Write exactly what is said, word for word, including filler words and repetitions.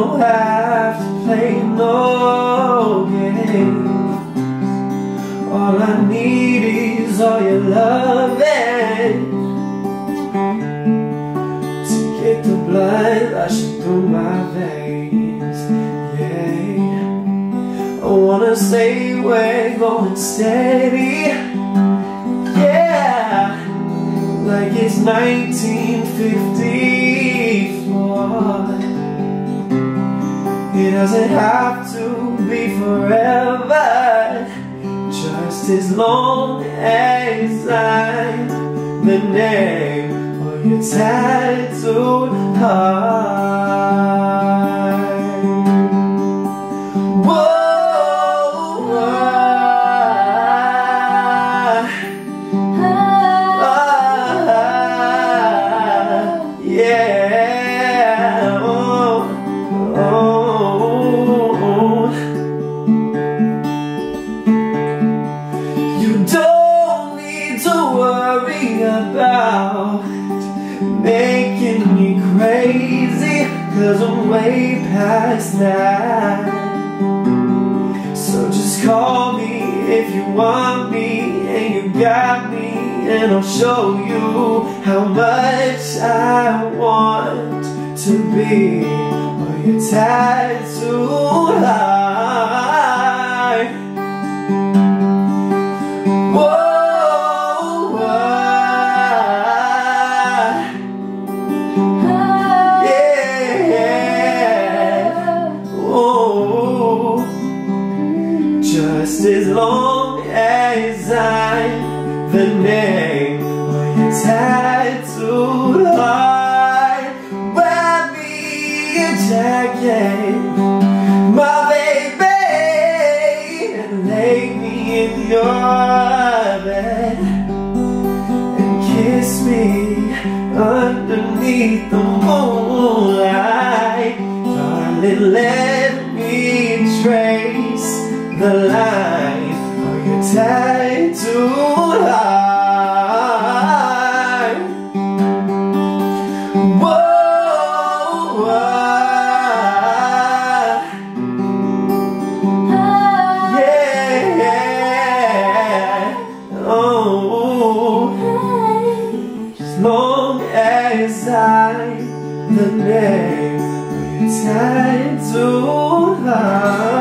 don't have to play no games. All I need is all your loving to get the blood rushing through my veins. Yeah, I wanna say we're going steady. Yeah, like it's nineteen fifty-four. It doesn't have to be forever, just as long as I'm the name of your tattooed heart. Whoa, ah, ah, yeah, oh, oh. You don't need to worry about making me crazy, 'cause I'm way past that. So just call me if you want me, and you got me, and I'll show you how much I want to be on your tattooed heart. Whoa, yeah, oh, just as long as I'm the name of your tattooed heart. Wear me a jacket, my baby, and lay me in your bed and kiss me underneath the moonlight. Darling, let me trace the line of your tattooed heart. Whoa, yeah, oh, as long as I'm the name of your tattooed heart.